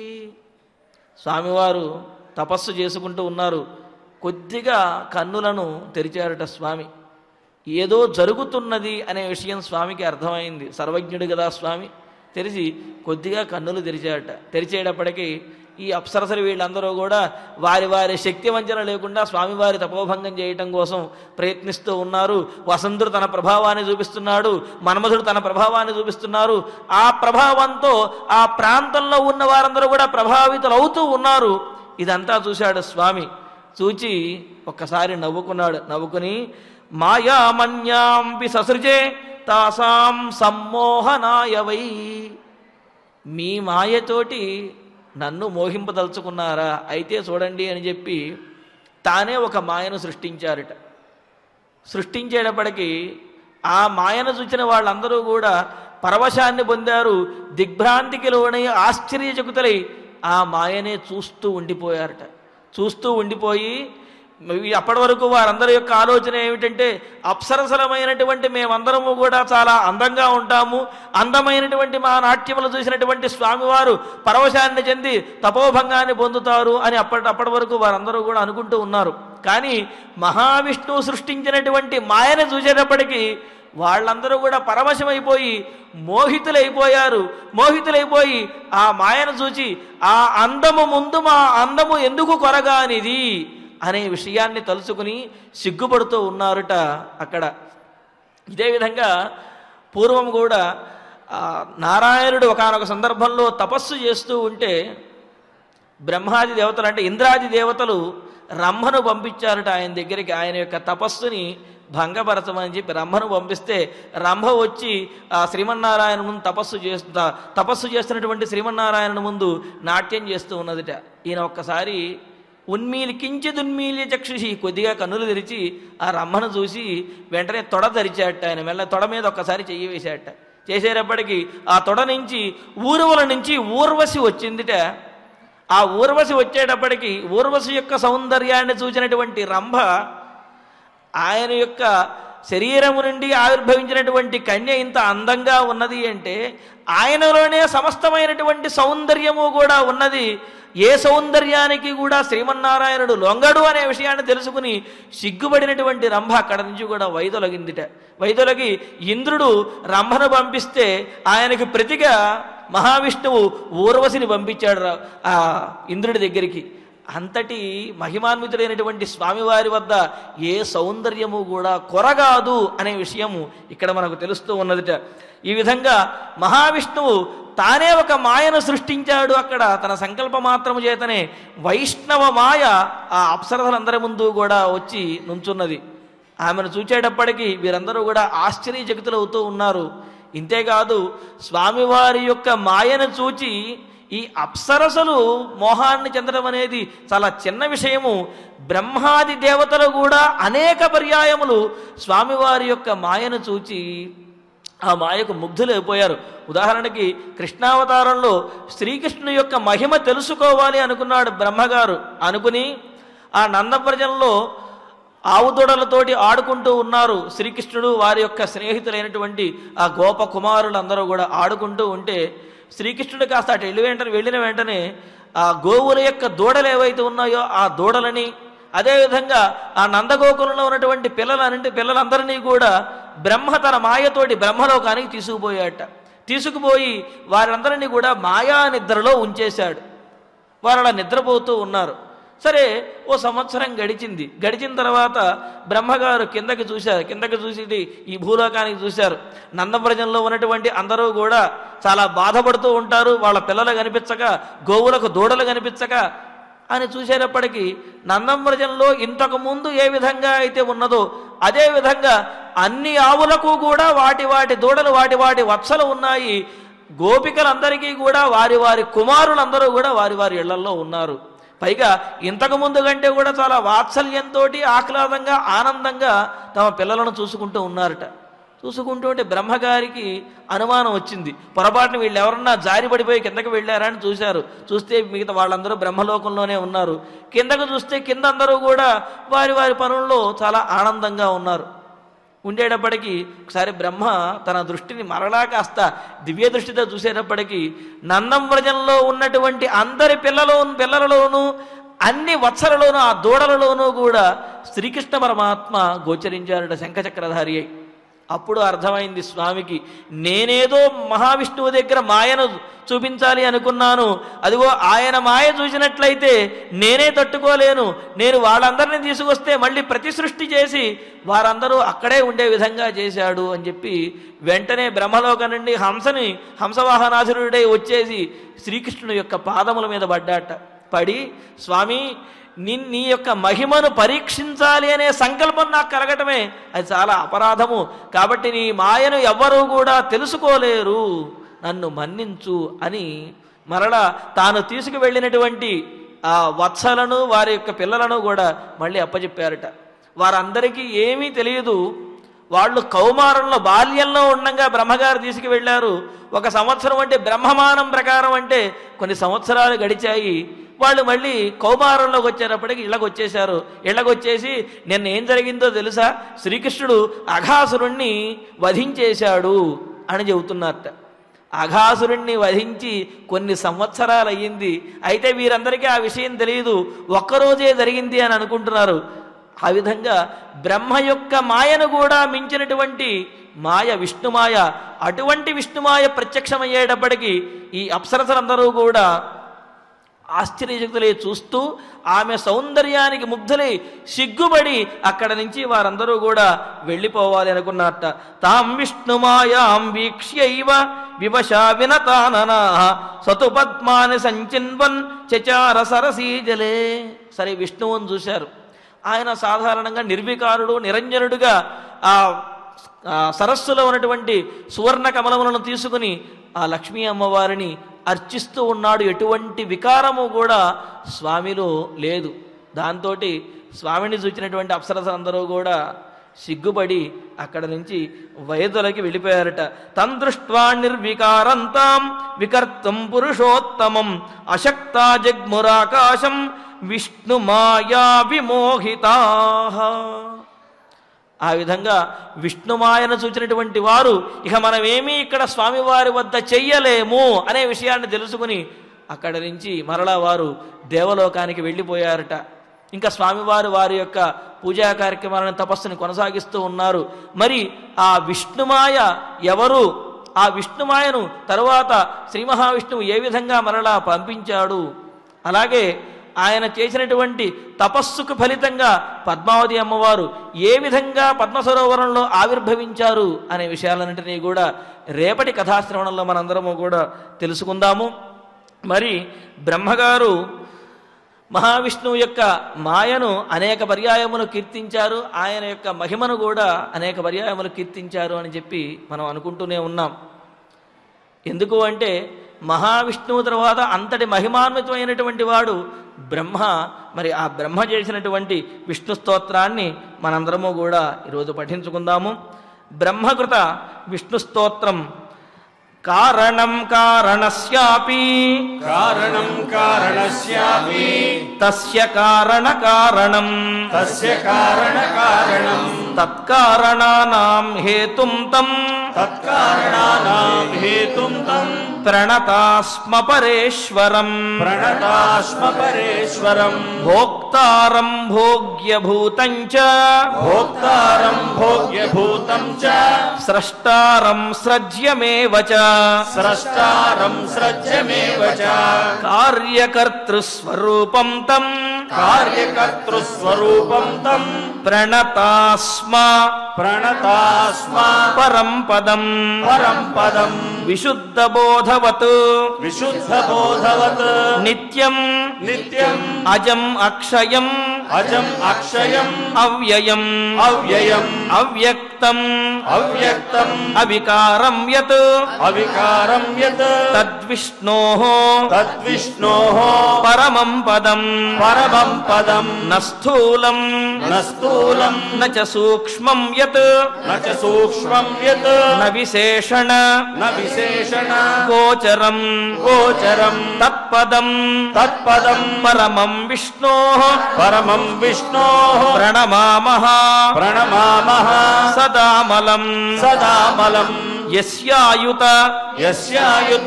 స్వామివారు తపస్సు చేసుకుంటూ ఉన్నారు. కొద్దిగా కన్నులను తెరిచారట స్వామి. ఏదో జరుగుతున్నది అనే విషయం స్వామికి అర్థమైంది. సర్వజ్ఞుడు కదా స్వామి. తెరిచి కొద్దిగా కన్నులు తెరిచాడట. తెరిచేటప్పటికీ ఈ అప్సరసలు వీళ్ళందరూ కూడా వారి వారి శక్తి వంచన లేకుండా స్వామివారి తపోభంగం చేయటం కోసం ప్రయత్నిస్తూ ఉన్నారు. వసంతుడు తన ప్రభావాన్ని చూపిస్తున్నాడు, మన్మధుడు తన ప్రభావాన్ని చూపిస్తున్నారు. ఆ ప్రభావంతో ఆ ప్రాంతంలో ఉన్న వారందరూ కూడా ప్రభావితులు అవుతూ ఉన్నారు. ఇదంతా చూశాడు స్వామి. చూచి ఒక్కసారి నవ్వుకున్నాడు. నవ్వుకుని మాయామన్యాంపి ససృజే తాసాం సమ్మోహనాయవై. మీ మాయతోటి నన్ను మోహింపదలుచుకున్నారా? అయితే చూడండి అని చెప్పి తానే ఒక మాయను సృష్టించారట. సృష్టించేటప్పటికీ ఆ మాయను చూచిన వాళ్ళందరూ కూడా పరవశాన్ని పొందారు. దిగ్భ్రాంతికి లోనై ఆశ్చర్యచకుతులై ఆ మాయనే చూస్తూ ఉండిపోయారట. చూస్తూ ఉండిపోయి అప్పటి వరకు వారందరి యొక్క ఆలోచన ఏమిటంటే అప్సరసలమైనటువంటి మేమందరము కూడా చాలా అందంగా ఉంటాము, అందమైనటువంటి మా నాట్యములు చూసినటువంటి స్వామివారు పరవశాన్ని చెంది తపోభంగాన్ని పొందుతారు అని అప్పటి అప్పటి వరకు వారందరూ కూడా అనుకుంటూ ఉన్నారు. కానీ మహావిష్ణువు సృష్టించినటువంటి మాయను చూసేటప్పటికీ వాళ్ళందరూ కూడా పరవశమైపోయి మోహితులైపోయారు. మోహితులైపోయి ఆ మాయను చూచి ఆ అందము ముందు మా అందము ఎందుకు కొరగానిది అనే విషయాన్ని తలుచుకుని సిగ్గుపడుతూ ఉన్నారుట అక్కడ. ఇదే విధంగా పూర్వం కూడా నారాయణుడు ఒకానొక సందర్భంలో తపస్సు చేస్తూ ఉంటే బ్రహ్మాది దేవతలు అంటే ఇంద్రాది దేవతలు రంభను పంపించారట ఆయన దగ్గరికి. ఆయన యొక్క తపస్సుని భంగపరచమని చెప్పి రంభను పంపిస్తే రంభ వచ్చి ఆ శ్రీమన్నారాయణ ముందు తపస్సు చేస్తా తపస్సు చేస్తున్నటువంటి శ్రీమన్నారాయణ ముందు నాట్యం చేస్తూ ఉన్నదిట. ఈయన ఒక్కసారి ఉన్మీలి కించిదున్మీల్య చక్షుషి కొద్దిగా కన్నులు తెరిచి ఆ రమ్మను చూసి వెంటనే తొడ తెరిచాట. ఆయన మెల్ల తొడ మీద ఒక్కసారి చెయ్యి వేశాట. చేసేటప్పటికి ఆ తొడ నుంచి ఊర్వల నుంచి ఊర్వశి వచ్చిందిట. ఆ ఊర్వశి వచ్చేటప్పటికి ఊర్వశి యొక్క సౌందర్యాన్ని చూసినటువంటి రంభ ఆయన యొక్క శరీరము నుండి ఆవిర్భవించినటువంటి కన్య ఇంత అందంగా ఉన్నది అంటే ఆయనలోనే సమస్తమైనటువంటి సౌందర్యము కూడా ఉన్నది. ఏ సౌందర్యానికి కూడా శ్రీమన్నారాయణుడు లొంగడు అనే విషయాన్ని తెలుసుకుని సిగ్గుపడినటువంటి రంభ అక్కడ నుంచి కూడా వైదొలగిందిట. వైదొలగి ఇంద్రుడు రంభను పంపిస్తే ఆయనకు ప్రతిగా మహావిష్ణువు ఊర్వశిని పంపించాడు ఆ ఇంద్రుడి దగ్గరికి. అంతటి మహిమాన్వితుడైనటువంటి స్వామివారి వద్ద ఏ సౌందర్యము కూడా కొరగాదు అనే విషయము ఇక్కడ మనకు తెలుస్తూ ఉన్నదిట. ఈ విధంగా మహావిష్ణువు తానే ఒక మాయను సృష్టించాడు. అక్కడ తన సంకల్ప మాత్రము చేతనే వైష్ణవ మాయ ఆ అప్సరసలందరి ముందు కూడా వచ్చి నుంచున్నది. ఆమెను చూచేటప్పటికీ వీరందరూ కూడా ఆశ్చర్యచకితులు అవుతూ ఉన్నారు. ఇంతేకాదు స్వామివారి యొక్క మాయను చూచి ఈ అప్సరసలు మోహాన్ని చెందడం అనేది చాలా చిన్న విషయము. బ్రహ్మాది దేవతలు కూడా అనేక పర్యాయములు స్వామివారి యొక్క మాయను చూచి ఆ మాయకు ముగ్ధులైపోయారు. ఉదాహరణకి కృష్ణావతారంలో శ్రీకృష్ణుని యొక్క మహిమ తెలుసుకోవాలి అనుకున్నాడు బ్రహ్మగారు. అనుకుని ఆ నందవ్రజంలో ఆవు దూడలతోటి ఆడుకుంటూ ఉన్నారు శ్రీకృష్ణుడు వారి యొక్క స్నేహితులైనటువంటి ఆ గోప కుమారులందరూ కూడా ఆడుకుంటూ ఉంటే శ్రీకృష్ణుడు కాస్త అటు వెళ్ళి వెంటనే వెళ్ళిన వెంటనే ఆ గోవుల యొక్క దూడలు ఏవైతే ఉన్నాయో ఆ దూడలని, అదేవిధంగా ఆ నందగోకులంలో ఉన్నటువంటి పిల్లలనంటే పిల్లలందరినీ కూడా బ్రహ్మ తన మాయతోటి బ్రహ్మలోకానికి తీసుకుపోయాట. తీసుకుపోయి వారందరినీ కూడా మాయా నిద్రలో ఉంచేశాడు. వారు అలా నిద్రపోతూ ఉన్నారు. సరే, ఓ సంవత్సరం గడిచింది. గడిచిన తర్వాత బ్రహ్మగారు కిందకి చూశారు. కిందకి చూసి ఈ భూలోకానికి చూశారు. నందవ్రజంలో ఉన్నటువంటి అందరూ కూడా చాలా బాధపడుతూ ఉంటారు. వాళ్ళ పిల్లలు కనిపించక, గోవులకు దూడలు కనిపించక అని చూసేటప్పటికీ నందవ్రజంలో ఇంతకు ముందు ఏ విధంగా అయితే ఉన్నదో అదే విధంగా అన్ని ఆవులకు కూడా వాటి వాటి దూడలు వాటి వాటి వత్సలు ఉన్నాయి. గోపికలందరికీ కూడా వారి వారి కుమారులందరూ కూడా వారి వారి ఇళ్లల్లో ఉన్నారు. పైగా ఇంతకు ముందు కంటే కూడా చాలా వాత్సల్యంతో ఆహ్లాదంగా ఆనందంగా తమ పిల్లలను చూసుకుంటూ ఉన్నారట. చూసుకుంటూ ఉంటే బ్రహ్మగారికి అనుమానం వచ్చింది. పొరపాటున వీళ్ళు ఎవరన్నా జారిపడిపోయి కిందకి వెళ్ళారా అని చూశారు. చూస్తే మిగతా వాళ్ళందరూ బ్రహ్మలోకంలోనే ఉన్నారు. కిందకు చూస్తే కింద అందరూ కూడా వారి వారి పనుల్లో చాలా ఆనందంగా ఉన్నారు. ఉండేటప్పటికీ ఒకసారి బ్రహ్మ తన దృష్టిని మరలా కాస్త దివ్య దృష్టితో చూసేటప్పటికీ నందవ్రజంలో ఉన్నటువంటి అందరి పిల్లలు పిల్లలలోనూ అన్ని వత్సలలోనూ ఆ దూడలలోనూ కూడా శ్రీకృష్ణ పరమాత్మ గోచరించారట శంఖచక్రధారి అయి. అప్పుడు అర్థమైంది స్వామికి, నేనేదో మహావిష్ణువు దగ్గర మాయను చూపించాలి అనుకున్నాను, అదిగో ఆయన మాయ చూసినట్లయితే నేనే తట్టుకోలేను, నేను వాళ్ళందరినీ తీసుకొస్తే మళ్ళీ ప్రతి సృష్టి చేసి వారందరూ అక్కడే ఉండే విధంగా చేశాడు అని చెప్పి వెంటనే బ్రహ్మలోకం నుండి హంసని హంసవాహనాసురుడై వచ్చేసి శ్రీకృష్ణుని యొక్క పాదముల మీద పడ్డాట. పడి, స్వామి నీ నీ యొక్క మహిమను పరీక్షించాలి అనే సంకల్పం నాకు కలగటమే అది చాలా అపరాధము, కాబట్టి నీ మాయను ఎవ్వరూ కూడా తెలుసుకోలేరు, నన్ను మన్నించు అని మరలా తాను తీసుకువెళ్ళినటువంటి ఆ వత్సలను వారి యొక్క పిల్లలను కూడా మళ్ళీ అప్పచెప్పారట. వారందరికీ ఏమీ తెలియదు. వాళ్ళు కౌమారంలో బాల్యంలో ఉండగా బ్రహ్మగారు తీసుకువెళ్ళారు. ఒక సంవత్సరం అంటే బ్రహ్మమానం ప్రకారం అంటే కొన్ని సంవత్సరాలు గడిచాయి. వాళ్ళు మళ్ళీ కౌమారంలోకి వచ్చేటప్పటికి ఇళ్ళకి వచ్చేశారు. ఇళ్ళకి వచ్చేసి నిన్న ఏం జరిగిందో తెలుసా, శ్రీకృష్ణుడు అఘాసురుణ్ణి వధించేశాడు అని చెబుతున్నారట. అఘాసురుణ్ణి వధించి కొన్ని సంవత్సరాలు అయ్యింది. అయితే వీరందరికీ ఆ విషయం తెలియదు, ఒక్కరోజే జరిగింది అని అనుకుంటున్నారు. ఆ విధంగా బ్రహ్మ యొక్క మాయను కూడా మించినటువంటి మాయ విష్ణుమాయ. అటువంటి విష్ణుమాయ ప్రత్యక్షమయ్యేటప్పటికీ ఈ అప్సరసలందరూ కూడా ఆశ్చర్యచకితులై చూస్తూ ఆమె సౌందర్యానికి ముగ్ధులై సిగ్గుపడి అక్కడ నుంచి వారందరూ కూడా వెళ్ళిపోవాలి అనుకున్నారట. తాం విష్ణుమాయాం వీక్ష్యైవ వివశా వినతాననా సతు పద్మాని సంచిన్వన్ చచార సరసీజలే. సరే, విష్ణువుని చూశారు. ఆయన సాధారణంగా నిర్వికారుడు నిరంజనుడుగా ఆ సరస్సులో ఉన్నటువంటి సువర్ణ కమలములను తీసుకుని ఆ లక్ష్మీ అమ్మవారిని అర్చిస్తూ ఉన్నాడు. ఎటువంటి వికారము కూడా స్వామిలో లేదు. దాంతో స్వామిని చూచినటువంటి అప్సరసలందరూ కూడా సిగ్గుపడి అక్కడ నుంచి వైదొలకి వెళ్ళిపోయారట. తందృష్ట్వా నిర్వికారంతాం వికర్తం పురుషోత్తమం అశక్తా జగ్మురాకాశం విష్ణు మాయా విమోహితా. ఆ విధంగా విష్ణుమాయను చూచినటువంటి వారు ఇక మనమేమీ ఇక్కడ స్వామివారి వద్ద చెయ్యలేము అనే విషయాన్ని తెలుసుకుని అక్కడి నుంచి మరలా వారు దేవలోకానికి వెళ్ళిపోయారట. ఇంకా స్వామివారు వారి యొక్క పూజా కార్యక్రమాలను తపస్సుని కొనసాగిస్తూ ఉన్నారు. మరి ఆ విష్ణుమాయ ఎవరు, ఆ విష్ణుమాయను తరువాత శ్రీ మహావిష్ణువు ఏ విధంగా మరలా పంపించాడు, అలాగే ఆయన చేసినటువంటి తపస్సుకు ఫలితంగా పద్మావతి అమ్మవారు ఏ విధంగా పద్మసరోవరంలో ఆవిర్భవించారు అనే విషయాలన్నింటినీ కూడా రేపటి కథాశ్రవణంలో మనందరము కూడా తెలుసుకుందాము. మరి బ్రహ్మగారు మహావిష్ణువు యొక్క మాయను అనేక పర్యాయములు కీర్తించారు, ఆయన యొక్క మహిమను కూడా అనేక పర్యాయములు కీర్తించారు అని చెప్పి మనం అనుకుంటూనే ఉన్నాం. ఎందుకు అంటే మహావిష్ణువు తర్వాత అంతటి మహిమాన్వితమైనటువంటి వాడు బ్రహ్మ. మరి ఆ బ్రహ్మ చేసినటువంటి విష్ణు స్తోత్రాన్ని మనందరము కూడా ఈరోజు పఠించుకుందాము. బ్రహ్మకృత విష్ణు స్తోత్రం కారణం కారణస్యాపి కారణం కారణస్యాపి తస్య కారణ కారణం తస్య కారణ కారణం తత్కారణానాం హేతుం తం తత్కారణానాం హేతుం తం ప్రణతాస్మ పరేశ్వరం ప్రణతాస్మ పరేశ్వరం భోక్తారం భోగ్యభూతం చ భోక్తారం భోగ్యభూతం చ స్రష్టారం సృజ్యమేవ చ స్రష్టారం సృజ్యమేవ చ కార్యకర్తృస్వరూపం తం కార్యకర్తృస్వరూపం తం ప్రణతాస్మ ప్రణతాస్మ పరం పదం పరం పదం విశుద్ధబోధవత్ విశుద్ధబోధవత్ నిత్యం నిత్యం అజం అక్షయం అజం అక్షయం అవ్యయం అవ్యయం అవ్యక్తం అవ్యక్తం అవికారం యత్ అవికారం యత్ తద్విష్ణోః తద్విష్ణోః పరమం పదం పరమం పదం న స్థూలం న స్థూలం న చ సూక్ష్మం యత్ న చ సూక్ష్మం యత్ న విశేషణ న విశేషణ గోచరం గోచరం తత్పదం తత్పదం పరమం విష్ణోః పరమం విష్ణోః ప్రణమామః ప్రణమామః సదామలం సదామలం యస్యాయుత యస్యాయుత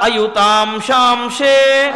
అయుతాంశాంశే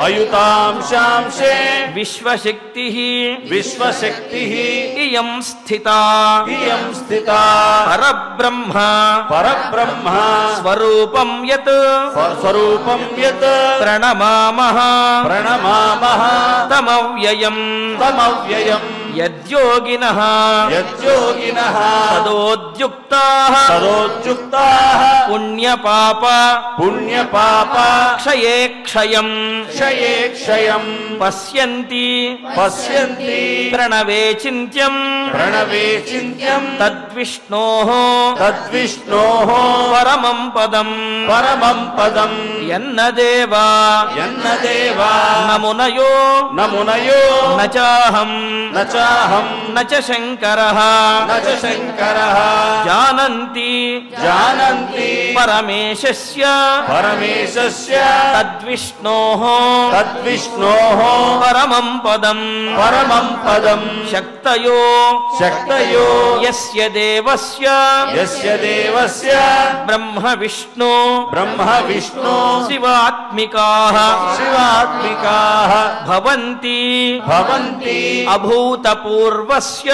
అయుతాంశాంశే విశ్వశక్తిః విశ్వశక్తిః ఇయం స్థితా ఇయం స్థితా పరబ్రహ్మ పరబ్రహ్మ స్వరూపం యత్ స్వరూపం యత్ ప్రణమామః ప్రణమామః తమవ్యయం తమవ్యయం యద్యోగినః యద్యోగినః తదోద్యుక్తాః తదోద్యుక్తాః పుణ్యపాప పుణ్యపాప క్షయే క్షయం క్షయే క్షయం పశ్యంతి పశ్యంతి ప్రణవే చింత్యం ప్రణవే చింత్యం తద్విష్ణోః తద్విష్ణోః పరమం పదం పరమం పదం యన్నదేవా యన్నదేవా నమునయో నమునయో నచాహం నచాహం నచ శంకరః నచ శంకరః జానంతి జానంతి పరమేశస్య పరమేశస్య తద్విష్ణోః తద్విష్ణోః పరమం పదం పరమం పదం శక్తయో శక్తయో యస్య దేవస్య యస్య దేవస్య బ్రహ్మ విష్ణు బ్రహ్మ విష్ణు శివాత్మికాః శివాత్మికాః భవంతి భవంతి అభూతపూర్వస్య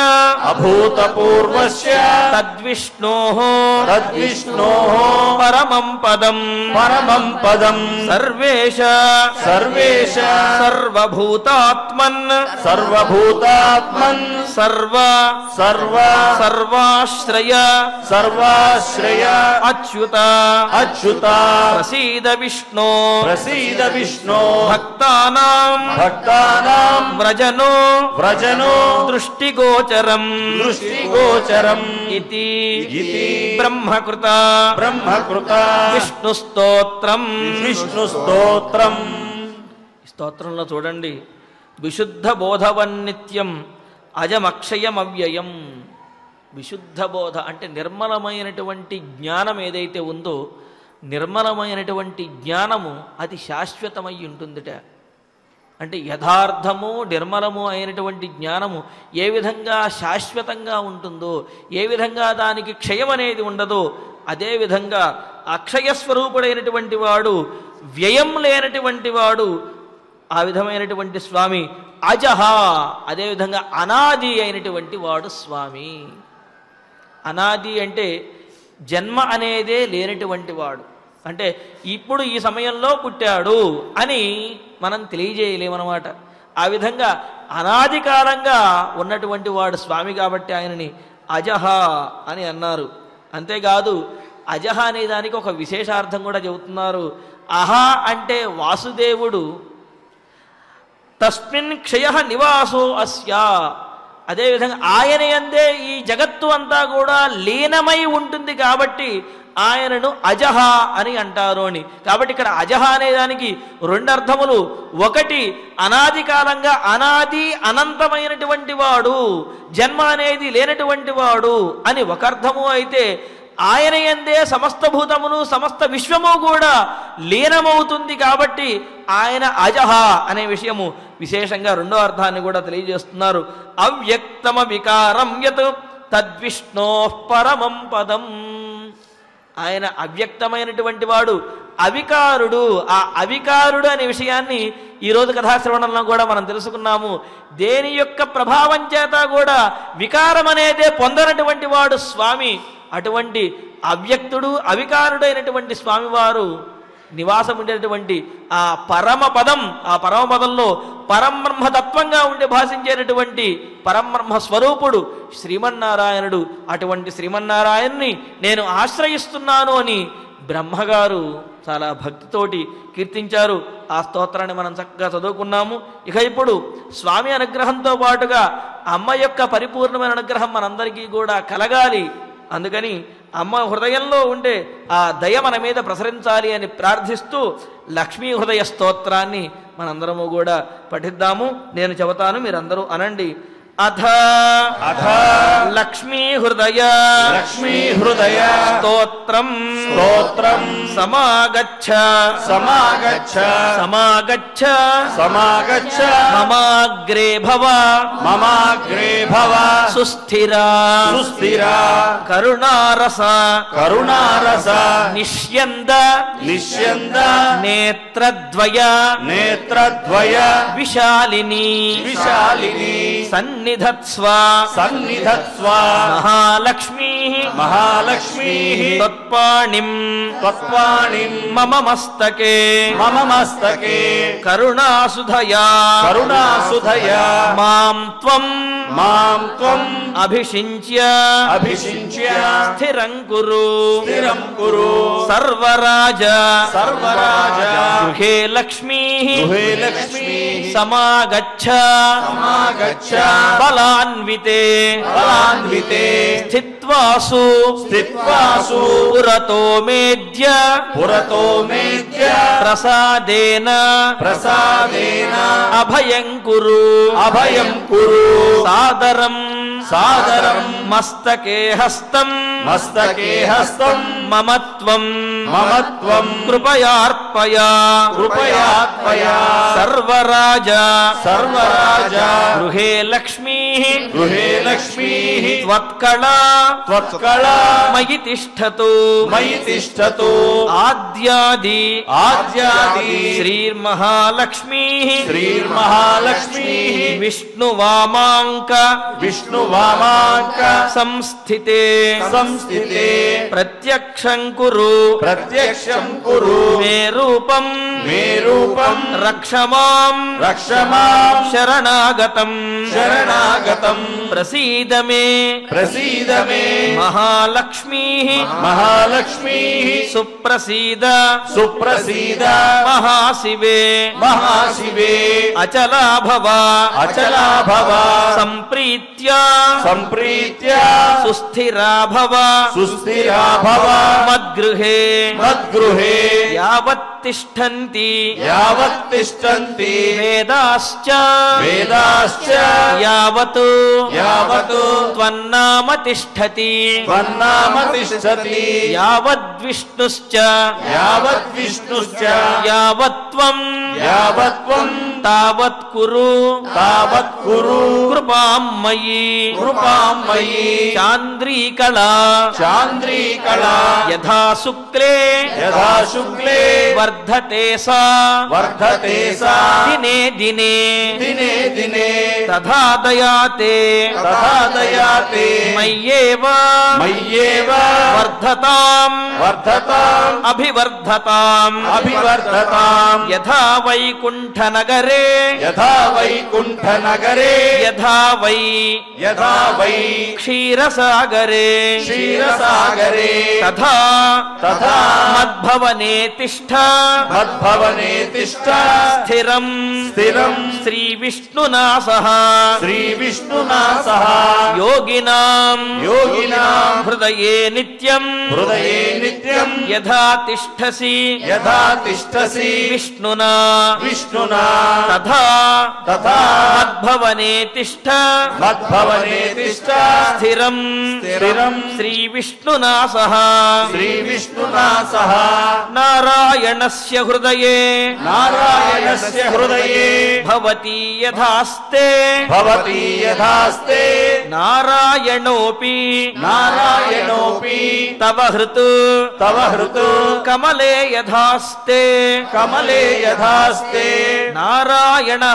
అభూతపూర్వస్య తద్విష్ణోః తద్విష్ణోః పరమం పదం పరమం పదం సర్వేష సర్వేష సర్వభూతాత్మన్ సర్వభూతాత్మన్ సర్వ సర్వ సర్వాశ్రయ సర్వాశ్రయ అచ్యుత అచ్యుత ప్రసీద విష్ణో ప్రసీద విష్ణో భక్తానాం భక్తానాం వ్రజనో వ్రజనో దృష్టిగోచరం దృష్టిగోచరం ఇతి ఇతి బ్రహ్మకృత బ్రహ్మకృత విష్ణు స్తోత్రం. విష్ణు స్తోత్రం. స్తోత్రంలో చూడండి, విశుద్ధ బోధవన్నిత్యం అజమక్షయమవ్యయం. విశుద్ధ బోధ అంటే నిర్మలమైనటువంటి జ్ఞానం ఏదైతే ఉందో, నిర్మలమైనటువంటి జ్ఞానము అది శాశ్వతమై ఉంటుందిట. అంటే యథార్థము నిర్మలము అయినటువంటి జ్ఞానము ఏ విధంగా శాశ్వతంగా ఉంటుందో, ఏ విధంగా దానికి క్షయం అనేది ఉండదో, అదేవిధంగా అక్షయస్వరూపుడైనటువంటి వాడు, వ్యయం లేనటువంటి వాడు, ఆ విధమైనటువంటి స్వామి అజహ, అదేవిధంగా అనాది అయినటువంటి వాడు స్వామి. అనాది అంటే జన్మ అనేదే లేనటువంటి వాడు. అంటే ఇప్పుడు ఈ సమయంలో పుట్టాడు అని మనం తెలియజేయలేమన్నమాట. ఆ విధంగా అనాది కాలంగా ఉన్నటువంటి వాడు స్వామి కాబట్టి ఆయనని అజహ అని అన్నారు. అంతేకాదు, అజహ అనే దానికి ఒక విశేషార్థం కూడా చెబుతున్నారు. అహ అంటే వాసుదేవుడు, తస్మిన్ క్షయ నివాసో అస్య, అదేవిధంగా ఆయన యందే ఈ జగత్తు అంతా కూడా లీనమై ఉంటుంది కాబట్టి ఆయనను అజహ అని అంటారు అని. కాబట్టి ఇక్కడ అజహ అనేదానికి రెండు అర్థములు. ఒకటి, అనాది కాలంగా అనాది అనంతమైనటువంటి వాడు, జన్మ అనేది లేనటువంటి వాడు అని ఒక అర్థము అయితే, ఆయన యందే సమస్త భూతములు సమస్త విశ్వము కూడా లీనమవుతుంది కాబట్టి ఆయన అజహ అనే విషయము విశేషంగా రెండో అర్థాన్ని కూడా తెలియజేస్తున్నారు. అవ్యక్తమ వికారం యత్ తద్విష్ణో పరమం పదం. ఆయన అవ్యక్తమైనటువంటి వాడు, అవికారుడు. ఆ అవికారుడు అనే విషయాన్ని ఈరోజు కథాశ్రవణంలో కూడా మనం తెలుసుకున్నాము. దేని యొక్క ప్రభావం చేత కూడా వికారం అనేదే పొందనటువంటి వాడు స్వామి. అటువంటి అవ్యక్తుడు అవికారుడైనటువంటి స్వామివారు నివాసం ఉండేటువంటి ఆ పరమ పదం, ఆ పరమ పదంలో పరబ్రహ్మతత్వంగా ఉండి భాషించేటటువంటి పరబ్రహ్మ స్వరూపుడు శ్రీమన్నారాయణుడు. అటువంటి శ్రీమన్నారాయణ్ణి నేను ఆశ్రయిస్తున్నాను అని బ్రహ్మగారు చాలా భక్తితోటి కీర్తించారు. ఆ స్తోత్రాన్ని మనం చక్కగా చదువుకున్నాము. ఇక ఇప్పుడు స్వామి అనుగ్రహంతో పాటుగా అమ్మ యొక్క పరిపూర్ణమైన అనుగ్రహం మనందరికీ కూడా కలగాలి. అందుకని అమ్మ హృదయంలో ఉండే ఆ దయ మన మీద ప్రసరించాలి అని ప్రార్థిస్తూ లక్ష్మీ హృదయ స్తోత్రాన్ని మనందరము కూడా పఠిద్దాము. నేను చెబుతాను, మీరందరూ అనండి. అథ అథ లక్ష్మీ హృదయ లక్ష్మీ హృదయ స్తోత్రం స్తోత్రం సమాగచ్చ సమాగచ్చ సమాగచ్చ సమాగచ్చ మమాగ్రే భవ మమాగ్రే భవ సుస్థిరా సుస్థిరా కరుణారస కరుణారస నిష్యంద నిష్యంద నేత్రద్వయ నేత్రద్వయ విశాలిని విశాలిని సన్నిధత్స్వ సన్నిధత్స్వ మహాలక్ష్మీ మహాలక్ష్మీ తత్పాణిం తత్వాణిం మమ మస్తకే మమ మస్తకే కరుణాసుధయా కరుణాసుధయా మాం త్వం మాం త్వం అభిషించ్య అభిషించ్య స్థిరం కురు స్థిరం కురు సర్వరాజ సర్వరాజ గృహే లక్ష్మీ గృహే లక్ష్మీ సమాగచ్చ సమాగచ్చ బలాన్వితే బలాన్వితే స్థిత్వాసు స్థిత్వాసు పురతో మేద్య పురతో మేద్య ప్రసాదేన ప్రసాదేన అభయం కురు అభయం కురు సాదరం సాదరం మస్తకే హస్తం మస్తకే హస్తం మమత్వం మమత్వం కృపయార్పయా కృపయాత్మయా సర్వరాజ సర్వరాజ గృహే లక్ష్మీ గృహే లక్ష్మీ త్వత్కళా త్వత్కళా మయి తిష్టతు మయి తిష్టతు ఆద్యాది ఆద్యాది శ్రీర్మహాలక్ష్మీ శ్రీర్మహాలక్ష్మీ విష్ణువామాంక విష్ణువామాంక సంస్థితే సంస్థితే ప్రత్యక్షం కురు ప్రత్యక్షం కురు మే రూపం మే రూపం రక్షమాం రక్షమాం శరణాగతం శరణాగతం ప్రసీద మే ప్రసీద మే మహాలక్ష్మీ మహాలక్ష్మీ సుప్రసీద సుప్రసీద మహాశివే మహాశివే అచలా భవ అచలా భవ సంప్రీత్య సంప్రీత్య సుస్థిరా భవ సుస్థిరా భవ మద్గృహే మద్గృహే యావత్ తిష్టంతి యావత్ తిష్టంతి వేదాశ్చ వేదాశ్చ యావత్ యావత్ త్వన్నామ తిష్టతి త్వన్నామ తిష్టతి యావద్విష్ణుశ్చ యావత్ విష్ణుశ్చ యావత్ త్వం యావత్ త్వం తావత్ కురు తావత్ కురు కృపాం మయి కృపాం మయి చాంద్రీకళా చాంద్రీకళా యథా శుక్లే యథా శుక్లే వర్ధతే సా వర్ధతే సా దినే దినే దినే దినే తథా దయాతే తథా దయాతే మయ్యేవ మయ్యేవ వర్ధతాం వర్ధతాం అభివర్ధతాం అభివర్ధతాం యథా వైకుంఠ నగరే యథా వైకుంఠ నగరే యథా వై యథా వై క్షీరసాగరే క్షీరసాగరే తథా తథా మద్భవనే తిష్ఠ మద్భవనే తిష్ట స్థిరం స్థిరం శ్రీ విష్ణునా సహ శ్రీ విష్ణునా సహ యోగినాం యోగినాం హృదయే నిత్యం హృదయే నిత్యం యథా తిష్టసి యథా తిష్టసి విష్ణునా విష్ణునా తథా తథా మద్భవనే తిష్ట మద్భవనే తిష్ట స్థిరం స్థిరం శ్రీ విష్ణునా సహ శ్రీ విష్ణునా సహ నారాయణస్య హృదయే నారాయణస్య హృదయే భవతి యథాస్తే భవతి యథాస్తే నారాయణోపి నారాయణోపి తవ హృత్ తవ హృత్ కమలే యథాస్తే కమలే యథాస్తే నారాయణః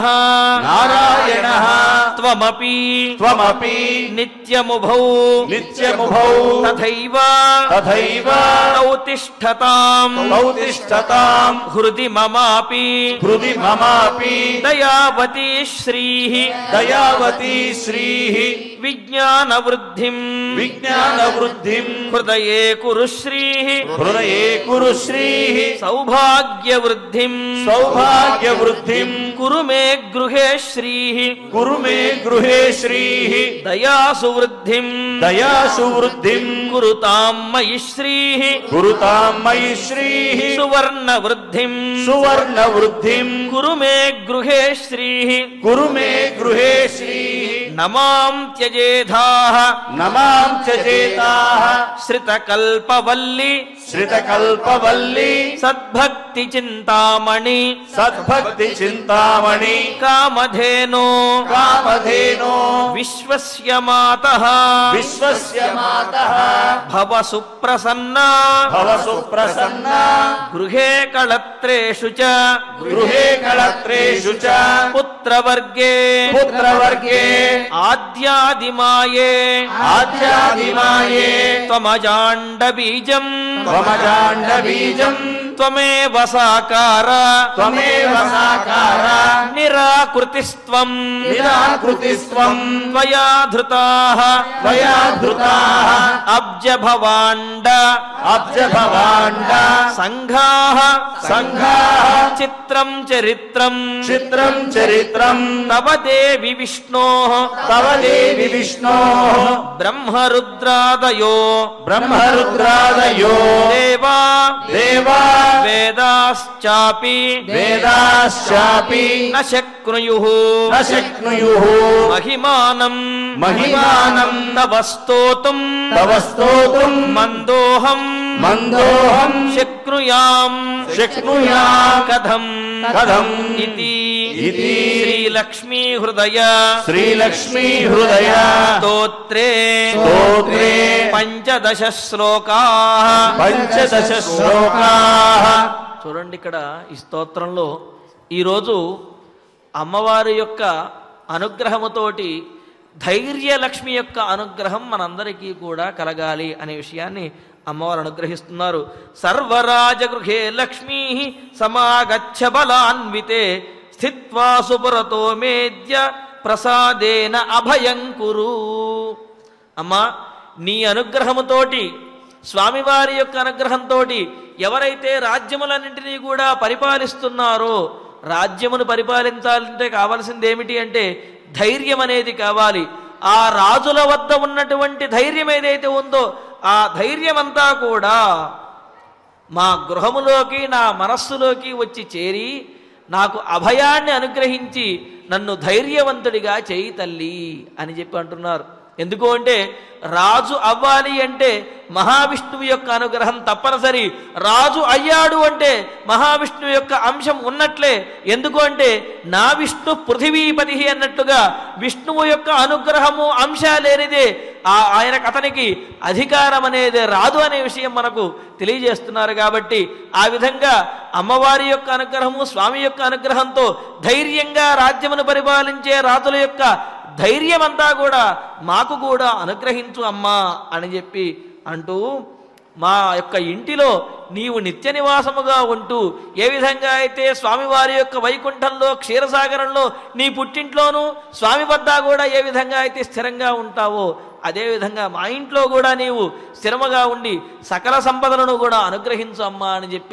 నారాయణః త్వమపి త్వమపి నిత్యముభౌ నిత్యముభౌ తథైవ తథైవ తౌ తిష్ఠతాం తౌ తిష్ఠతాం హృది మమాపి హృది మమాపి దయావతి శ్రీః దయావతి శ్రీః విజ్ఞాన వృద్ధిం విజ్ఞాన వృద్ధిం హృదయే కురు శ్రీః హృదయే కురు శ్రీః సౌభాగ్య వృద్ధిం సౌభాగ్య వృద్ధిం కురు మే గృహే శ్రీః కురు మే గృహే శ్రీః దయాసు వృద్ధిం దయాసు వృద్ధిం కురుతాం మయి శ్రీః కురుతాం మయి శ్రీః సువర్ణ వృద్ధిం సువర్ణ వృద్ధిం కురు మే గృహే శ్రీః కురు మే గృహే శ్రీః నమాం త్యజేధాః నమాం త్యజేతాః శ్రితకల్పవల్లి శ్రితకల్పవల్లి సద్భక్తి చింతామణి సద్భక్తి చింతామణి కామధేనో కామధేనో విశ్వస్య మాతః విశ్వస్య మాతః భవ సుప్రసన్నా భవ సుప్రసన్నా గృహే కళత్రేషు చ గృహే కళత్రేషు చ పుత్రవర్గే పుత్రవర్గే ఆద్యాదిమాయే ఆద్యాదిమాయే త్వమజాండ బీజం త్వమజాండ బీజం త్వమేవ సాకార త్వమేవ సాకార నిరాకృతిస్త్వం నిరాకృతిస్త్వం త్వయా ధృతాః త్వయా ధృతాః అబ్జభవాండ అబ్జభవాండ సంఘాః సంఘాః చిత్రం చరిత్రం చిత్రం చరిత్రం తవ దేవి విష్ణోః తవ దేవి విష్ణోః బ్రహ్మరుద్రాదయో బ్రహ్మరుద్రాదయో దేవా దేవా వేదాశ్చాపి వేదాశ్చాపి న శక్నుయుః న శక్నుయుః మహిమానం మహిమానం తవ స్తోతుం తవ స్తోతుం మందోహం మందోహం శక్నుయాం శక్నుయాం కథం కథం ఇతి ఇతి శ్రీలక్ష్మీ హృదయ శ్రీలక్ష్మీ హృదయ స్తోత్రే స్తోత్రే పంచదశ శ్లోకాః పంచదశ శ్లోకాః. చూడండి, ఇక్కడ ఈ స్తోత్రంలో ఈరోజు అమ్మవారి యొక్క అనుగ్రహముతోటి ధైర్యలక్ష్మి యొక్క అనుగ్రహం మనందరికీ కూడా కలగాలి అనే విషయాన్ని అమ్మవారు అనుగ్రహిస్తున్నారు. సర్వరాజగృహే లక్ష్మీ సమాగచ్చ బలాన్వితే స్థిత్వా సుపురతో మేద్య ప్రసాదేన అభయం కురు. అమ్మా, నీ అనుగ్రహముతోటి, స్వామివారి యొక్క అనుగ్రహంతో ఎవరైతే రాజ్యములన్నింటినీ కూడా పరిపాలిస్తున్నారో, రాజ్యమును పరిపాలించాలంటే కావాల్సింది ఏమిటి అంటే ధైర్యం అనేది కావాలి. ఆ రాజుల వద్ద ఉన్నటువంటి ధైర్యం ఏదైతే ఉందో ఆ ధైర్యమంతా కూడా మా గృహములోకి, నా మనస్సులోకి వచ్చి చేరి నాకు అభయాన్ని అనుగ్రహించి నన్ను ధైర్యవంతుడిగా చేయి తల్లి అని చెప్పి అంటున్నారు. ఎందుకు అంటే రాజు అవ్వాలి అంటే మహావిష్ణువు యొక్క అనుగ్రహం తప్పనిసరి. రాజు అయ్యాడు అంటే మహావిష్ణువు యొక్క అంశం ఉన్నట్లే. ఎందుకు అంటే నా విష్ణు పృథివీపతి అన్నట్టుగా విష్ణువు యొక్క అనుగ్రహము అంశ లేనిదే ఆ ఆయనకు అతనికి అధికారం అనేది రాదు అనే విషయం మనకు తెలియజేస్తున్నారు. కాబట్టి ఆ విధంగా అమ్మవారి యొక్క అనుగ్రహము, స్వామి యొక్క అనుగ్రహంతో ధైర్యంగా రాజ్యమును పరిపాలించే రాజుల యొక్క ధైర్యమంతా కూడా మాకు కూడా అనుగ్రహించు అమ్మా అని చెప్పి అంటూ, మా యొక్క ఇంటిలో నీవు నిత్య నివాసముగా ఉంటూ ఏ విధంగా అయితే స్వామివారి యొక్క వైకుంఠంలో, క్షీరసాగరంలో, నీ పుట్టింట్లోనూ స్వామి వద్ద కూడా ఏ విధంగా అయితే స్థిరంగా ఉంటావో అదేవిధంగా మా ఇంట్లో కూడా నీవు స్థిరముగా ఉండి సకల సంపదలను కూడా అనుగ్రహించు అమ్మా అని చెప్పి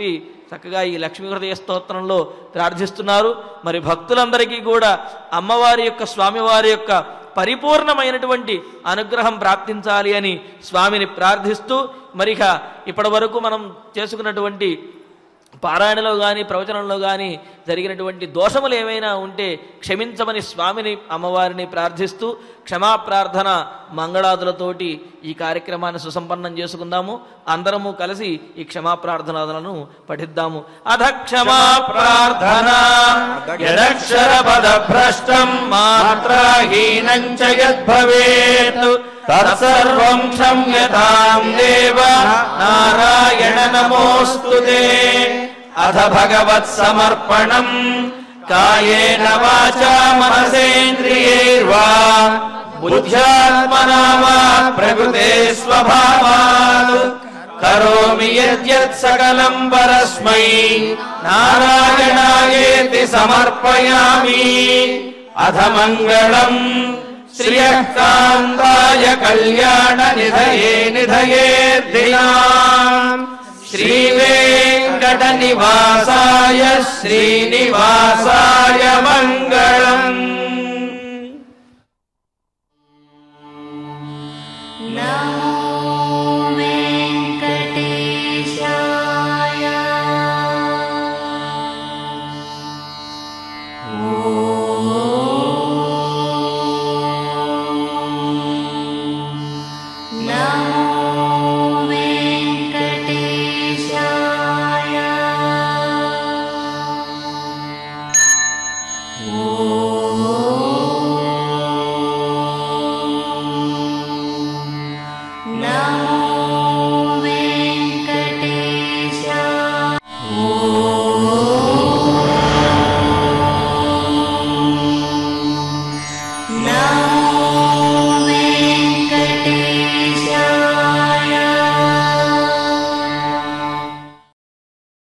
చక్కగా ఈ లక్ష్మీ హృదయ స్తోత్రంలో ప్రార్థిస్తున్నారు. మరి భక్తులందరికీ కూడా అమ్మవారి యొక్క స్వామివారి యొక్క పరిపూర్ణమైనటువంటి అనుగ్రహం ప్రాప్తించాలి అని స్వామిని ప్రార్థిస్తూ మరిక ఇప్పటి వరకు మనం చేసుకున్నటువంటి పారాయణలో కానీ ప్రవచనంలో కానీ జరిగినటువంటి దోషములు ఏమైనా ఉంటే క్షమించమని స్వామిని అమ్మవారిని ప్రార్థిస్తూ క్షమాప్రార్థన మంగళాదులతోటి ఈ కార్యక్రమాన్ని సుసంపన్నం చేసుకుందాము. అందరము కలిసి ఈ క్షమాప్రార్థనాదులను పఠిద్దాము. అధ క్షమా ప్రార్థన యదక్షర పద భ్రష్టం మాత్రాహీనం చ యద్భవేత్ తత్సర్వం క్షమ్యతాం దేవ నారాయణ నమోస్తుతే. అథ భగవత్ సమర్పణం కాయేన వాచా మనసేంద్రియైర్వా బుద్ధ్యాత్మనా వా ప్రకృతే స్వభావాత్ కరోమి యద్యత్ సకలం పరస్మై నారాయణాయేతి సమర్పయామి. అథ మంగళం శ్రియకాంతాయ కళ్యాణ నిధయే నిధయేర్ధినాం శ్రీ వెంకట నివాసాయ శ్రీనివాసాయ మంగళం.